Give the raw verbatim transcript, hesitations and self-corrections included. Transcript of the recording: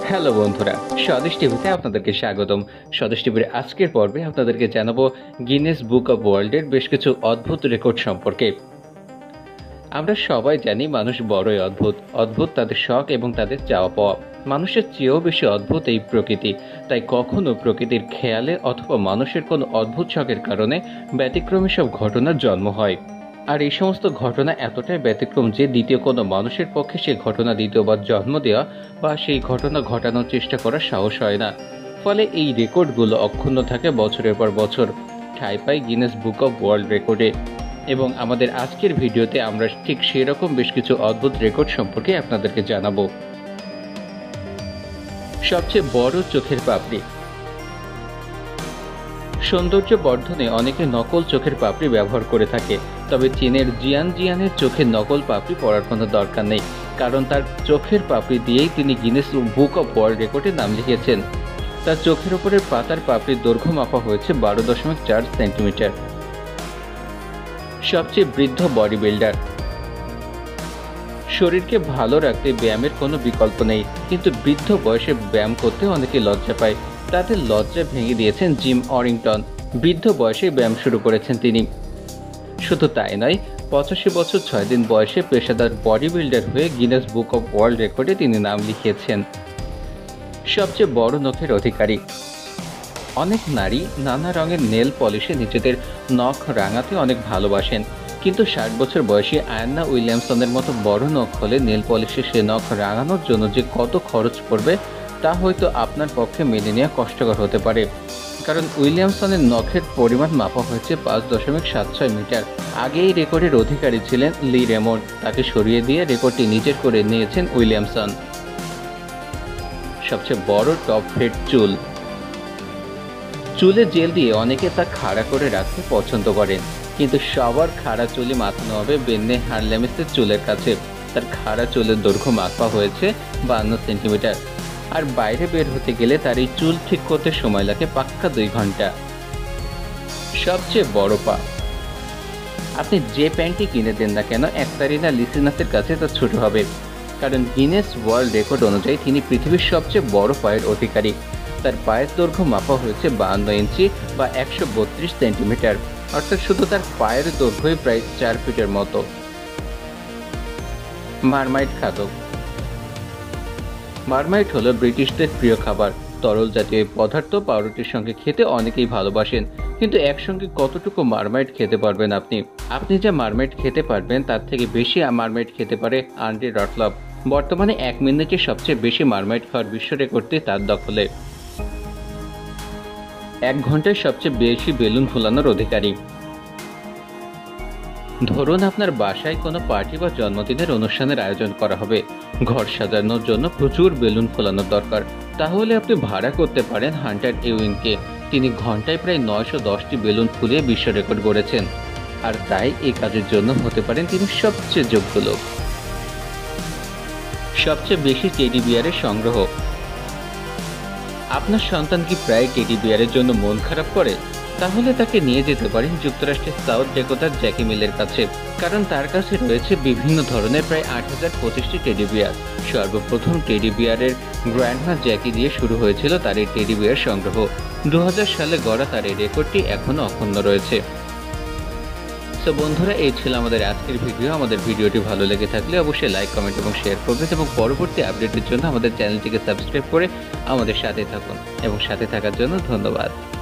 Hello বন্ধুরা, স্বদেশ টিভিতে আপনাদেরকে স্বাগতম। স্বদেশ টিভির আজকের পর্বে আপনাদেরকে জানাবো গিনেস বুক অব ওয়ার্ল্ডের বেশ কিছু অদ্ভুত রেকর্ড সম্পর্কে। আমরা সবাই জানি মানুষ বড়ই অদ্ভুত। অদ্ভুত তাদের শখ এবং তাদের চাওয়া পাওয়া। মানুষের চেয়েও বেশি অদ্ভুত এই প্রকৃতি। তাই কখনো প্রকৃতির খেয়ালে অথবা মানুষের কোনো অদ্ভুত শখের কারণে ব্যতিক্রমী সব ঘটনার জন্ম হয়। আর এই সমস্ত ঘটনা এতটাই ব্যতিক্রম যে দ্বিতীয় কোনো মানুষের পক্ষে সেই ঘটনা দ্বিতীয়বার জন্ম দেওয়া বা সেই ঘটনা ঘটানোর চেষ্টা করার সাহস হয় না। ফলে এই রেকর্ডগুলো অক্ষুণ্ণ থাকে বছরের পর বছর, ঠাঁই পায় গিনেস বুক অব ওয়ার্ল্ড রেকর্ডে। এবং আমাদের আজকের ভিডিওতে আমরা ঠিক সেরকম বেশ কিছু অদ্ভুত রেকর্ড সম্পর্কে আপনাদেরকে জানাবো। সবচেয়ে বড় চোখের পাপড়ি। সৌন্দর্য বর্ধনে অনেকে নকল চোখের পাপড়ি ব্যবহার করে থাকে, তবে চীনের জিয়ান জিয়ানের চোখের নকল পাপড়ি পরার কোনো দরকার নেই, কারণ তার চোখের পাপড়ি দিয়েই তিনি গিনেস বুক অব ওয়ার্ল্ড রেকর্ডে নাম লিখেছেন। তার চোখের উপরের পাতার পাপড়ির দৈর্ঘ্য মাপা হয়েছে বারো দশমিক চার সেন্টিমিটার। সবচেয়ে বৃদ্ধ বডি বিল্ডার। শরীরকে ভালো রাখতে ব্যায়ামের কোনো বিকল্প নেই, কিন্তু বৃদ্ধ বয়সে ব্যায়াম করতে অনেকে লজ্জা পায়। তাদের লজ্জা ভেঙে দিয়েছেন জিম অরিংটন। বৃদ্ধ বয়সে ব্যায়াম শুরু করেছেন তিনি। শুধু তাই নয়, পঁচাশি বছর ছয় দিন বয়সে পেশাদার বডি বিল্ডার হয়ে গিনেস বুক অব ওয়ার্ল্ড রেকর্ডে তিনি নাম লিখিয়েছেন। সবচেয়ে বড় নখের অধিকারী। অনেক নারী নানা রঙের নেল পলিশে নিজেদের নখ রাঙাতে অনেক ভালোবাসেন, কিন্তু ষাট বছর বয়সী আয়ান্না উইলিয়ামসনের মতো বড় নখ হলে নেল পলিশে সে নখ রাঙানোর জন্য যে কত খরচ পড়বে তা হয়তো আপনার পক্ষে মেনে নেওয়া কষ্টকর হতে পারে। কারণ উইলিয়ামসনের নখের পরিমাণ মাপা হয়েছে পাঁচ দশমিক সাত ছয় মিটার। আগে এই রেকর্ডের অধিকারী ছিলেন লি রেমন্ড, তাকে সরিয়ে দিয়ে রেকর্ডটি নিজের করে নিয়েছেন উইলিয়ামসন। সবচেয়ে বড় টপ হেড চুল। চুলে জেল দিয়ে অনেকে তা খাড়া করে রাখতে পছন্দ করেন, কিন্তু সবার খাড়া চুলই মাথানো হবে বেন্নে হারলেমিসের চুলের কাছে। তার খাড়া চুলের দৈর্ঘ্য মাপা হয়েছে বান্ন সেন্টিমিটার, আর বাইরে বের হতে গেলে তার এই চুল ঠিক করতে সময় লাগে পাক্কা দুই ঘন্টা। সবচেয়ে বড় পা। আপনি যে প্যান্টটি কিনে দেন না কেন, একতারিনা লিসিনাসের কাছে তা ছোট হবে, কারণ গিনেস ওয়ার্ল্ড রেকর্ড অনুযায়ী তিনি পৃথিবীর সবচেয়ে বড় পায়ের অধিকারী। তার পায়ের দৈর্ঘ্য মাপা হয়েছে বাহান্ন ইঞ্চি বা একশো বত্রিশ সেন্টিমিটার, অর্থাৎ শুধু তার পায়ের দৈর্ঘ্যই প্রায় চার ফিটের মতো। মারমাইট খাদক। মারমাইট হলো ব্রিটিশদের প্রিয় খাবার। তরল জাতীয় পদার্থ পাউরুটির সঙ্গে খেতে অনেকেই ভালোবাসেন, কিন্তু একসঙ্গে কতটুকু মারমাইট খেতে পারবেন আপনি? আপনি যা মারমাইট খেতে পারবেন তার থেকে বেশি মারমাইট খেতে পারে আন্ডি রটলভ। বর্তমানে এক মিনিটে সবচেয়ে বেশি মারমাইট খাওয়ার বিশ্ব রেকর্ডটি তার দখলে। এক ঘন্টায় সবচেয়ে বেশি বেলুন ফোলানোর অধিকারী। ধরুন আপনার বাসায় কোনো পার্টি বা জন্মদিনের অনুষ্ঠানের আয়োজন করা হবে। ঘর সাজানোর জন্য প্রচুর বেলুন ফোলানোর দরকার। তাহলে আপনি ভাড়া করতে পারেন হান্টার ইউইনকে। তিনি ঘন্টায় প্রায় নয়শো দশটি বেলুন ফুলিয়ে বিশ্ব রেকর্ড গড়েছেন, আর তাই এই কাজের জন্য হতে পারেন তিনি সবচেয়ে যোগ্য লোক। সবচেয়ে বেশি টেডি বিয়ারের সংগ্রহ। আপনার সন্তান কি প্রায় টেডি বিয়ারের জন্য মন খারাপ করে? তাহলে তাকে নিয়ে যেতে পারেন যুক্তরাষ্ট্রের সাউথ ডেকোটার জ্যাকি মিলের কাছে, কারণ তার কাছে রয়েছে বিভিন্ন ধরনের প্রায় আট হাজার পঁচিশটি টেডি বিয়ার। সর্বপ্রথম টেডি বিয়ারের গ্র্যান্ডমা জ্যাকি দিয়ে শুরু হয়েছিল তার এই টেডি বিয়ার সংগ্রহ। দু হাজার সালে গড়া তার এই রেকর্ডটি এখনো অক্ষুণ্ণ রয়েছে। তো বন্ধুরা, এই ছিল আমাদের আজকের ভিডিও। আমাদের ভিডিওটি ভালো লেগে থাকলে অবশ্যই লাইক, কমেন্ট এবং শেয়ার করবেন, এবং পরবর্তী আপডেটের জন্য আমাদের চ্যানেলটিকে সাবস্ক্রাইব করে আমাদের সাথে থাকুন। এবং সাথে থাকার জন্য ধন্যবাদ।